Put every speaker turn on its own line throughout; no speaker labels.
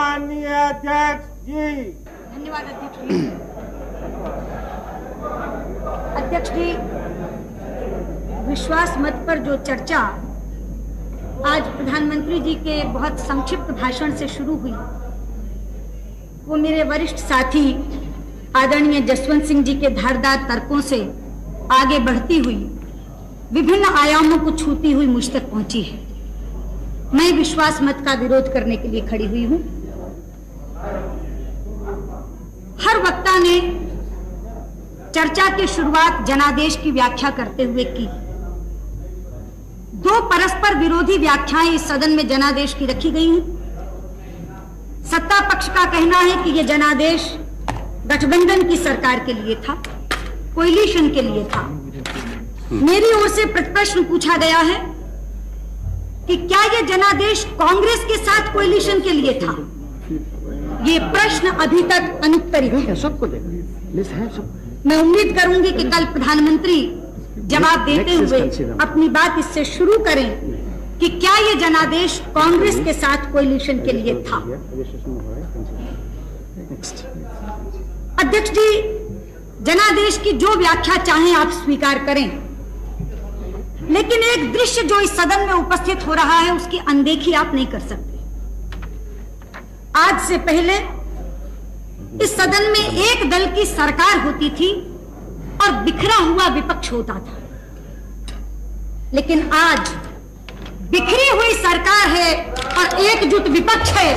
माननीय अध्यक्ष जी।
धन्यवाद अध्यक्ष जी। अध्यक्ष जी, विश्वास मत पर जो चर्चा आज प्रधानमंत्री जी के बहुत संक्षिप्त भाषण से शुरू हुई, वो मेरे वरिष्ठ साथी आदरणीय जसवंत सिंह जी के धारदार तर्कों से आगे बढ़ती हुई विभिन्न आयामों को छूती हुई मुझ तक पहुंची है। मैं विश्वास मत का विरोध करने के लिए खड़ी हुई हूं। हर वक्ता ने चर्चा की शुरुआत जनादेश की व्याख्या करते हुए की। दो परस्पर विरोधी व्याख्याएं इस सदन में जनादेश की रखी गई हैं। सत्ता पक्ष का कहना है कि यह जनादेश गठबंधन की सरकार के लिए था, कोएलिशन के लिए था। मेरी ओर से प्रश्न पूछा गया है कि क्या यह जनादेश कांग्रेस के साथ कोएलिशन के लिए था? ये प्रश्न अभी तक अनुत्तरित है। सबको मैं उम्मीद करूंगी कि कल प्रधानमंत्री जवाब देते हुए अपनी बात इससे शुरू करें कि क्या यह जनादेश कांग्रेस के साथ कोएलिशन के लिए था। अध्यक्ष जी, जनादेश की जो व्याख्या चाहें आप स्वीकार करें, लेकिन एक दृश्य जो इस सदन में उपस्थित हो रहा है उसकी अनदेखी आप नहीं कर सकते। आज से पहले इस सदन में एक दल की सरकार होती थी और बिखरा हुआ विपक्ष होता था, लेकिन आज बिखरी हुई सरकार है और एकजुट विपक्ष है।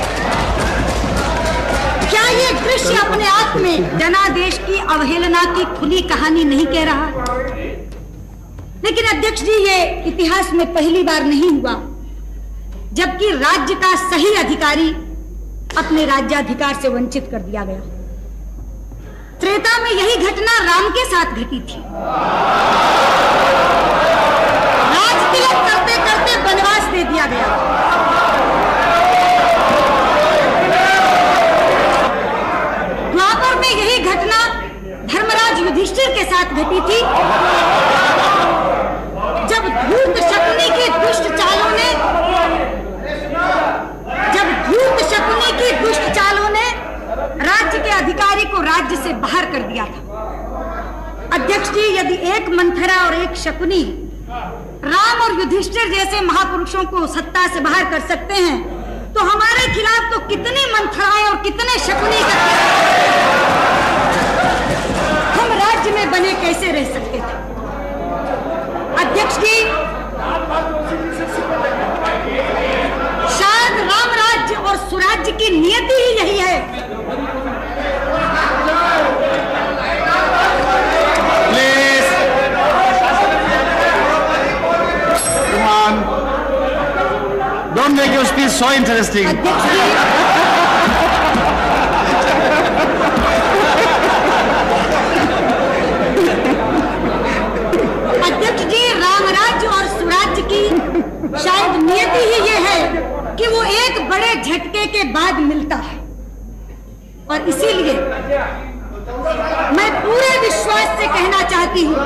क्या ये दृश्य अपने आप में जनादेश की अवहेलना की खुली कहानी नहीं कह रहा? लेकिन अध्यक्ष जी, ये इतिहास में पहली बार नहीं हुआ जबकि राज्य का सही अधिकारी अपने राज्याधिकार से वंचित कर दिया गया। त्रेता में यही घटना राम के साथ घटी थी। राज तिलक करते करते वनवास दे दिया गया। द्वापर में यही घटना धर्मराज युधिष्ठिर के साथ घटी थी, जब धूर्त शकुनी की दुष्ट चालों ने राज्य के अधिकारी को राज्य से बाहर कर दिया था। अध्यक्ष जी, यदि एक मंथरा और एक शकुनी राम और युधिष्ठिर जैसे महापुरुषों को सत्ता से बाहर कर सकते हैं, तो हमारे खिलाफ तो कितनी मंथराएं और कितने शकुनी हम राज्य में बने कैसे रह सकते थे? अध्यक्ष जी, शायद राम राज्य और सुराज्य की नियति ही यही है।
Please, come on, don't make your speech so interesting.
अध्यक्ष जी, राम राज्य और सुराज्य की शायद नियति ही ये है कि वो एक बड़े झटके के बाद मिलता है, और इसीलिए मैं पूरे विश्वास से कहना चाहती हूँ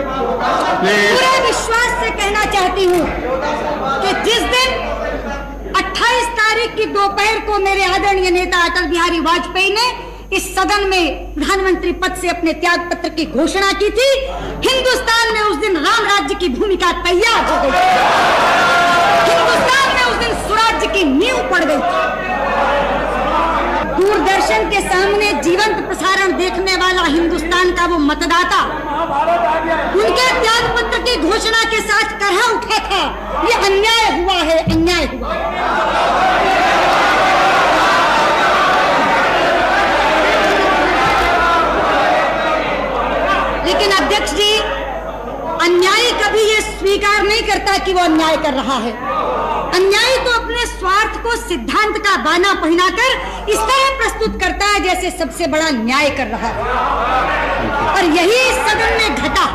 कि जिस दिन 28 तारीख की दोपहर को मेरे आदरणीय नेता अटल बिहारी वाजपेयी ने इस सदन में प्रधानमंत्री पद से अपने त्याग पत्र की घोषणा की थी, हिंदुस्तान में उस दिन राम राज्य की भूमिका तैयार हो गई। हिंदुस्तान में उस दिन स्वराज्य की नींव पड़ गई। दूरदर्शन के सामने जीवंत प्रसारण देखने वाला हिंदुस्तान का वो मतदाता उनके त्याग पत्र की घोषणा के साथ कह उठा था, ये अन्याय हुआ है, अन्याय हुआ है। लेकिन अध्यक्ष जी, अन्यायी कभी ये स्वीकार नहीं करता कि वो अन्याय कर रहा है। अन्यायी तो अपने स्वार्थ को सिद्धांत का बाना पहनाकर इस तरह प्रस्तुत करता है जैसे सबसे बड़ा न्याय कर रहा है, और यही इस सदन में घटा।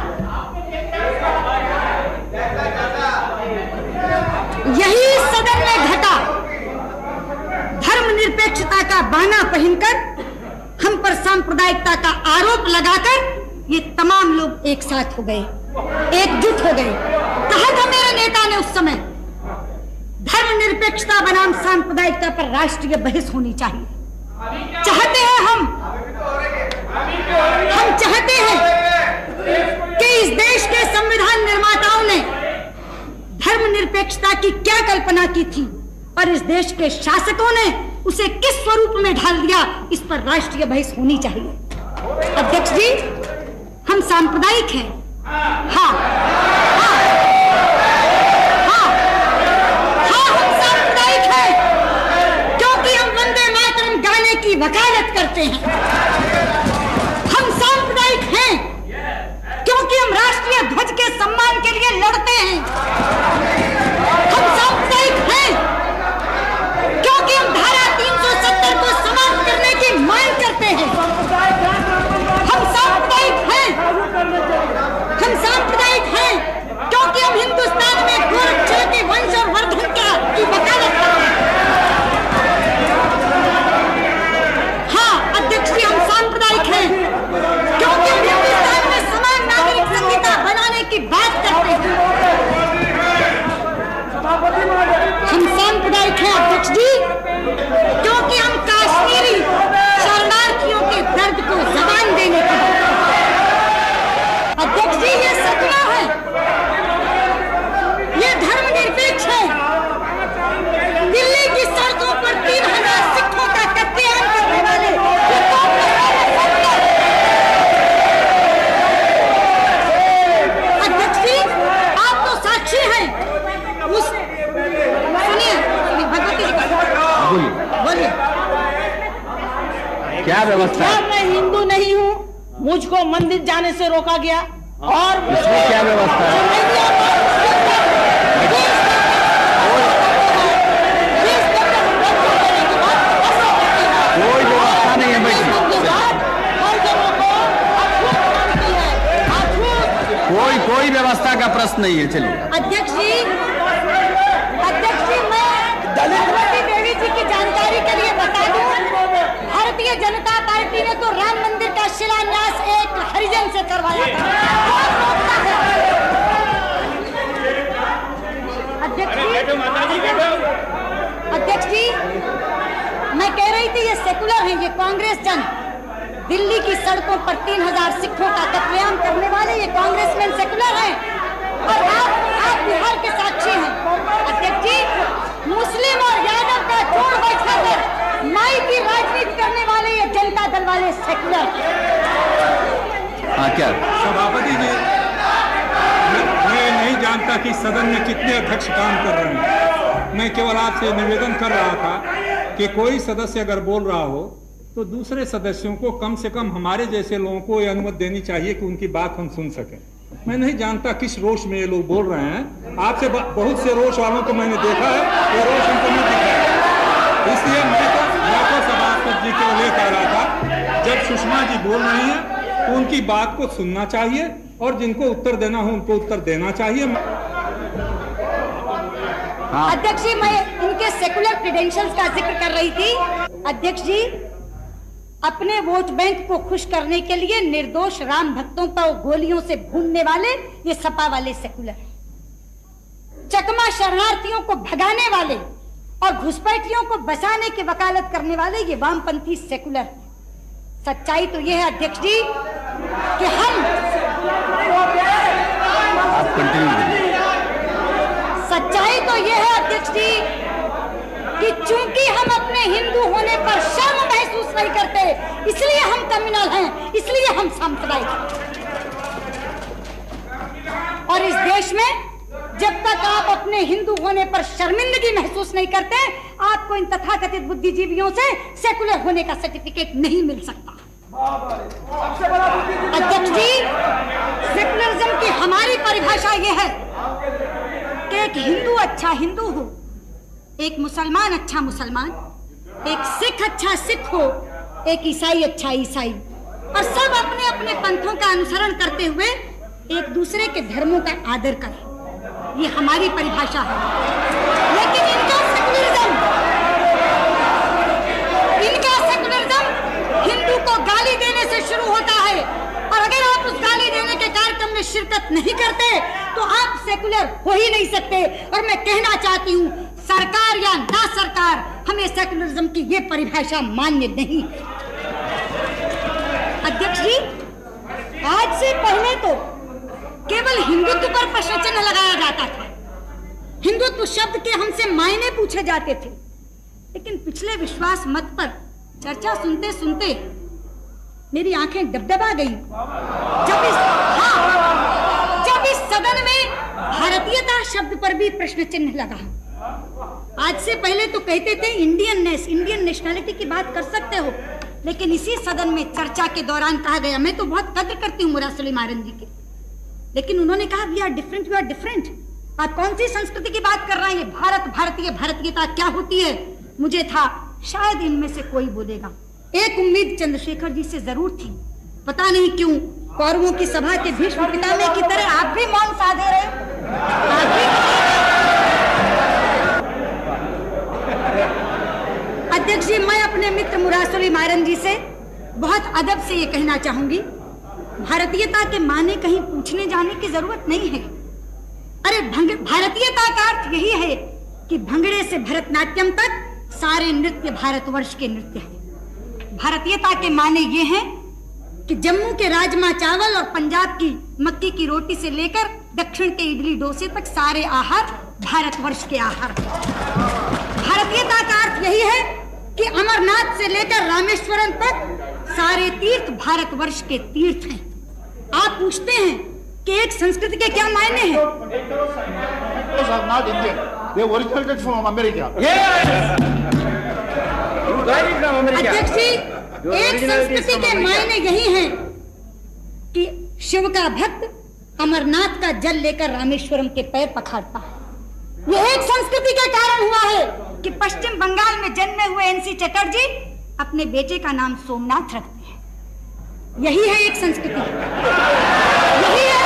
यही इस सदन में घटा। धर्मनिरपेक्षता का बाना पहनकर हम पर सांप्रदायिकता का आरोप लगाकर ये तमाम लोग एक साथ हो गए, एकजुट हो गए। कहा था मेरे नेता ने उस समय धर्मनिरपेक्षता बनाम सांप्रदायिकता पर राष्ट्रीय बहस होनी चाहिए। चाहते हैं हम चाहते हैं कि इस देश के संविधान निर्माताओं ने धर्मनिरपेक्षता की क्या कल्पना की थी और इस देश के शासकों ने उसे किस स्वरूप में ढाल दिया, इस पर राष्ट्रीय बहस होनी चाहिए। अध्यक्ष जी, हम सांप्रदायिक हैं। हाँ, हम सांप्रदायिक हैं क्योंकि हम वंदे मातरम गाने की वकालत करते हैं। हम सांप्रदायिक हैं क्योंकि हम राष्ट्रीय ध्वज के सम्मान के लिए लड़ते हैं। हम सांप्रदायिक हैं क्योंकि हम धारा 370 को समाप्त करने की मांग करते हैं। हम सांप्रदायिक हैं क्योंकि हम हिंदुस्तान में गोरक्षण के वंश और वर्धन की वकालत करते हैं। हाँ अध्यक्ष जी, हम सांप्रदायिक हैं क्योंकि हम हिंदुस्तान में समान नागरिक संहिता बनाने की बात करते हैं। हम सांप्रदायिक हैं अध्यक्ष जी क्योंकि हम कश्मीरी शरणार्थियों के दर्द को जबान देने की अध्यक्ष जी, ये सपना है, ये धर्मनिरपेक्ष है। दिल्ली की सड़कों पर 3000 सिखों का कत्लेआम करने वाले ये अध्यक्ष जी, आप तो साक्षी हैं। सुनिए भगवती जी, बोलिए
क्या व्यवस्था?
मैं हिंदू नहीं हूँ, मुझको मंदिर जाने से रोका गया। और
इसमें क्या व्यवस्था है? कोई व्यवस्था नहीं है बेटी, कोई व्यवस्था का प्रश्न नहीं है। चलिए
अध्यक्ष जी, मैं भगवती देवी जी की जानकारी के लिए बता दूं, भारतीय जनता पार्टी ने तो राम मंदिर का शिलान्यास एक हरिजन से करवाया था। अध्यक्ष जी, मैं कह रही थी ये सेकुलर हैं, ये कांग्रेस जन। दिल्ली की सड़कों पर 3000 सिखों का कत्लेआम करने वाले ये कांग्रेसमैन सेकुलर हैं और आप बिहार के साक्षी हैं। अध्यक्ष जी, मुस्लिम और यादव का जोड़ बैठाकर माई की राजनीति करने वाले ये जनता दल वाले सेकुलर।
हाँ क्या
सभापति जी, मैं नहीं जानता कि सदन में कितने अध्यक्ष काम कर रहे हैं। मैं केवल आपसे निवेदन कर रहा था कि कोई सदस्य अगर बोल रहा हो तो दूसरे सदस्यों को कम से कम हमारे जैसे लोगों को यह अनुमति देनी चाहिए कि उनकी बात हम सुन सकें। मैं नहीं जानता किस रोष में ये लोग बोल रहे हैं। आपसे बहुत से रोष वालों को मैंने देखा है, ये रोष उनको नहीं दिखा है। इसलिए मैं तो सभापति जी के लिए कह रहा था, जब सुषमा जी बोल रही हैं तो उनकी बात को सुनना चाहिए और जिनको उत्तर देना हो उनको उत्तर देना चाहिए।
हाँ। अध्यक्ष जी, मैं इनके सेकुलर क्रेडेंशियल्स का जिक्र कर रही थी। अध्यक्ष जी, अपने वोट बैंक को खुश करने के लिए निर्दोष राम भक्तों पर गोलियों से भूनने वाले ये सपा वाले सेकुलर, चकमा शरणार्थियों को भगाने वाले और घुसपैठियों को बचाने की वकालत करने वाले ये वामपंथी सेकुलर। सच्चाई तो ये है अध्यक्ष जी कि सच्चाई तो ये है अध्यक्ष जी कि चूंकि हम अपने हिंदू होने पर शर्म महसूस नहीं करते, इसलिए हम कम्युनल हैं, इसलिए हम सांप्रदायिक हैं। और इस देश में जब तक आप अपने हिंदू होने पर शर्मिंदगी महसूस नहीं करते, आपको इन तथाकथित बुद्धिजीवियों से सेकुलर होने का सर्टिफिकेट नहीं मिल सकता। अध्यक्ष जी, सेकुलरिज्म की हमारी परिभाषा यह है कि एक हिंदू अच्छा हिंदू हो, एक मुसलमान अच्छा मुसलमान, एक सिख अच्छा सिख हो, एक ईसाई अच्छा ईसाई, और सब अपने अपने पंथों का अनुसरण करते हुए एक दूसरे के धर्मों का आदर करें। ये हमारी परिभाषा है। लेकिन इनका सेकुलरिज्म हिंदू को गाली देने से शुरू होता है, और अगर आप उस गाली देने के कार्यक्रम में शिरकत नहीं करते तो आप सेकुलर हो ही नहीं सकते। और मैं कहना चाहती हूँ, सरकार या ना सरकार, हमें सेकुलरिज्म की ये परिभाषा मान्य नहीं। अध्यक्ष जी, आज से पहले तो केवल हिंदुत्व पर प्रश्न चिन्ह लगाया जाता था, हिंदुत्व शब्द के हमसे मायने पूछे जाते थे, लेकिन पिछले विश्वास मत पर चर्चा सुनते सुनते मेरी आंखें डबडबा गई जब इस सदन में भारतीयता शब्द पर भी प्रश्न चिन्ह लगा। आज से पहले तो कहते थे इंडियन नेशनलिटी की बात कर सकते हो, लेकिन इसी सदन में चर्चा के दौरान कहा गया, मैं तो बहुत कद्र करती हूँ मुरासली मारन जी की, लेकिन उन्होंने कहा we are different, we are different. आप कौन सी संस्कृति की बात कर रहे हैं? भारत, भारतीयता क्या होती है? मुझे था शायद इनमें से कोई बोलेगा। एक उम्मीद चंद्रशेखर जी से जरूर थी, पता नहीं क्यों कौरवों की सभा के भीष्म पितामह की तरह आप भी मौन साधे रहे। अध्यक्ष जी, मैं अपने मित्र मुरासली मारन जी से बहुत अदब से ये कहना चाहूंगी, भारतीयता के माने कहीं पूछने जाने की जरूरत नहीं है। अरे भारतीयता का अर्थ यही है कि भंगड़े से भरतनाट्यम तक सारे नृत्य भारतवर्ष के नृत्य हैं। भारतीयता के माने ये हैं कि जम्मू के राजमा चावल और पंजाब की मक्की की रोटी से लेकर दक्षिण के इडली डोसे तक सारे आहार भारतवर्ष के आहार। भारतीयता का अर्थ यही है कि अमरनाथ से लेकर रामेश्वरम तक सारे तीर्थ भारतवर्ष के तीर्थ हैं। आप पूछते हैं कि एक संस्कृति के क्या मायने हैं? अध्यक्ष जी, एक संस्कृति के मायने यही हैं कि शिव का भक्त अमरनाथ का जल लेकर रामेश्वरम के पैर पखारता है। यह एक संस्कृति के कारण हुआ है कि पश्चिम बंगाल में जन्मे हुए एनसी चटर्जी अपने बेटे का नाम सोमनाथ रखते हैं। यही है एक संस्कृति, यही है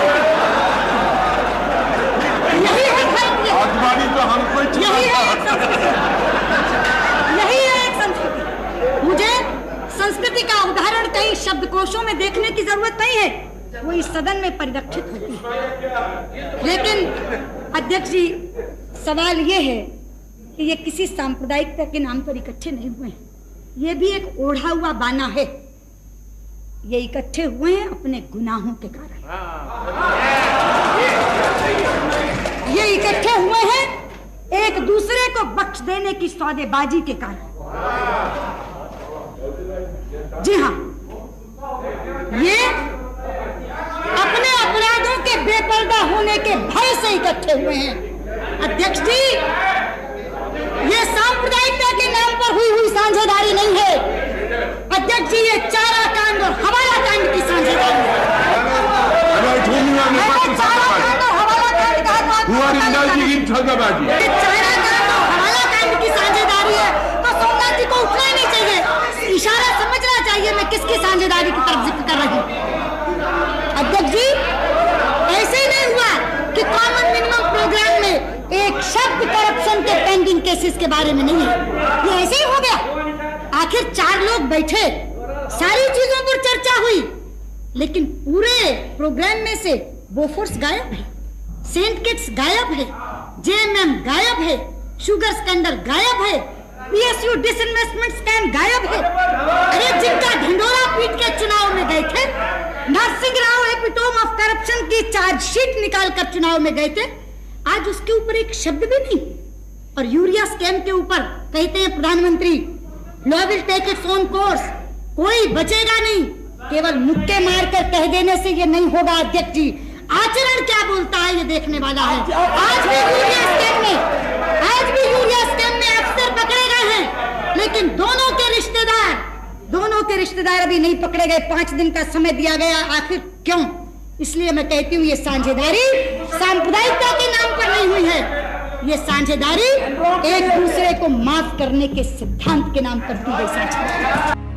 एक संस्कृति। मुझे संस्कृति का उदाहरण कहीं शब्दकोशों में देखने की जरूरत नहीं है, वो इस सदन में परिलक्षित होती है। लेकिन अध्यक्ष जी, सवाल ये है कि ये किसी सांप्रदायिकता के नाम पर इकट्ठे नहीं हुए हैं, ये भी एक ओढ़ा हुआ बाना है। ये इकट्ठे हुए हैं अपने गुनाहों के कारण, ये इकट्ठे हुए हैं एक दूसरे को बख्श देने की सौदेबाजी के कारण। जी हाँ, ये अपने अपराधों के बेपर्दा होने के भय से इकट्ठे हुए हैं। अध्यक्ष जी, ये सांप्रदायिकता के नाम पर हुई साझेदारी नहीं है। अध्यक्ष जी, ये चारा कांड और हवाला कांड की साझेदारी है। चारा कांड और हवाला कांड की साझेदारी है तो सोमनाथ जी को उठना नहीं चाहिए, इशारा समझना चाहिए मैं किसकी साझेदारी की तरफ जिक्र कर रही हूँ। अध्यक्ष जी, ऐसे नहीं हुआ कि कॉमन मिनिमम प्रोग्राम में एक शब्द करप्शन के पेंडिंग केसेस के बारे में नहीं है, ये ऐसे ही हो गया। आखिर 4 लोग बैठे, सारी चीजों पर चर्चा हुई, लेकिन पूरे प्रोग्राम में से बोफोर्स गायब है, सेंट किट्स गायब है, जेएमएम गायब है, शुगर स्कैंडल गायब है, पीएसयू डिसइन्वेस्टमेंट स्कैम गायब है। अरे जिनका ढिंडोरा पीट के चुनाव में गए थे, Narasimha Rao epitome of corruption की चार्जशीट निकालकर चुनाव में गए थे, आज उसके ऊपर एक शब्द भी नहीं। और यूरिया स्कैम के ऊपर कहते हैं प्रधानमंत्री, law will take its own course, कोई बचेगा नहीं। केवल मुक्के मारकर कह देने से ये नहीं होगा अध्यक्ष जी, आचरण क्या बोलता है ये देखने वाला है। आज भी यूरिया स्कैम में अफसर पकड़े गए हैं, लेकिन दोनों के रिश्तेदार अभी नहीं पकड़े गए। 5 दिन का समय दिया गया, आखिर क्यों? इसलिए मैं कहती हूँ ये साझेदारी सांप्रदायिकता के नाम पर नहीं हुई है, ये साझेदारी एक दूसरे को माफ करने के सिद्धांत के नाम पर की गई साझेदारी।